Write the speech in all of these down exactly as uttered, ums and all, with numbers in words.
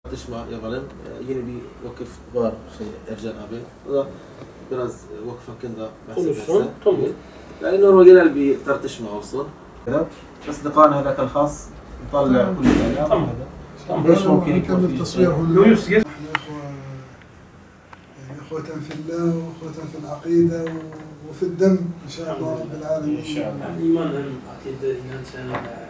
tartışma yapalım. Ee, yeni bir vakıf var şey Ercan abi. O da biraz vakıf hakkında konuşsun. Tamam. Yani normal genel bir tartışma olsun. بس لقاءنا هذاك الخاص نطلع كل الاعلام تمام. هذا ايش ممكن يكون نكمل في تصويره لو يسجل نحن اخوه يعني اخوة في الله واخوة في العقيدة وفي الدم ان شاء الله رب العالمين. ان شاء الله. ايمان عقيدة inan sen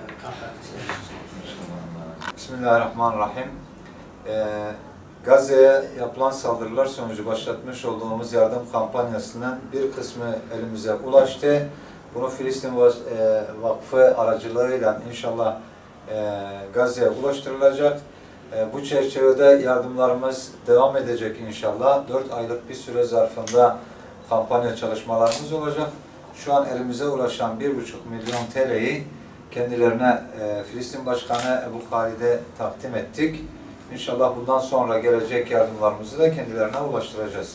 Bismillahirrahmanirrahim. Ee, Gazze'ye yapılan saldırılar sonucu başlatmış olduğumuz yardım kampanyasının bir kısmı elimize ulaştı. Bunu Filistin Vakfı aracılığıyla inşallah e, Gazze'ye ulaştırılacak. E, bu çerçevede yardımlarımız devam edecek inşallah. dört aylık bir süre zarfında kampanya çalışmalarımız olacak. Şu an elimize ulaşan bir buçuk milyon T L'yi kendilerine e, Filistin Başkanı Ebu Halid'e takdim ettik. İnşallah bundan sonra gelecek yardımlarımızı da kendilerine ulaştıracağız.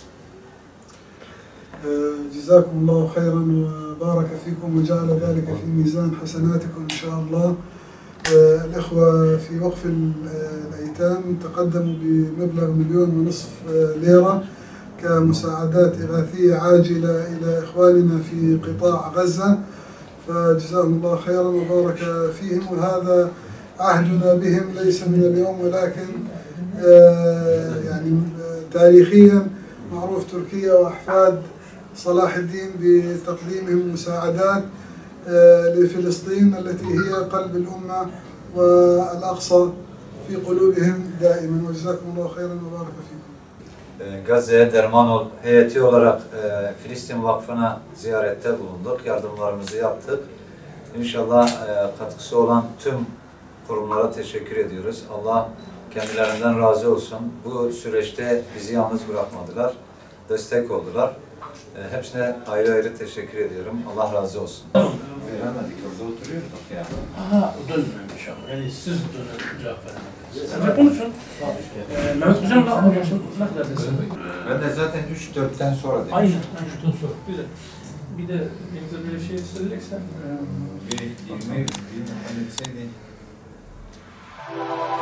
جزاكم الله خيرا وبارك فيكم وجعل ذلك في ميزان حسناتكم إن شاء الله. الإخوة في وقف الأيتام تقدموا بمبلغ مليون ونصف ليرة كمساعدات إغاثية عاجلة إلى إخواننا في قطاع غزة، فجزاهم الله خيرا وبارك فيهم. وهذا عهدنا بهم ليس من اليوم ولكن يعني تاريخيا معروف تركيا وأحفاد صلاح الدين بتقديمهم مساعدات لفلسطين التي هي قلب الأمة والأقصى في قلوبهم دائما. وجزاكم الله خيرا وبارك فيكم. Gazze'ye Derman Ol heyeti olarak e, Filistin Vakfı'na ziyarette bulunduk. Yardımlarımızı yaptık. İnşallah e, katkısı olan tüm kurumlara teşekkür ediyoruz. Allah kendilerinden razı olsun. Bu süreçte bizi yalnız bırakmadılar. Destek oldular. E, hepsine ayrı ayrı teşekkür ediyorum. Allah razı olsun. Veremedik, orada oturuyorduk ya. Aha, o dönmemiş ama. Yani siz dönün cevap veremediniz. Sen de konuşun. Ee, Mehmet Hocam da konuşun. Ne kadar desin? Ben de zaten üç dörtten sonra dedim. Aynen. üçten sonra. Güzel. Bir de bize bir şey söyleyeceksen. Bir yirmi bin halledseydin.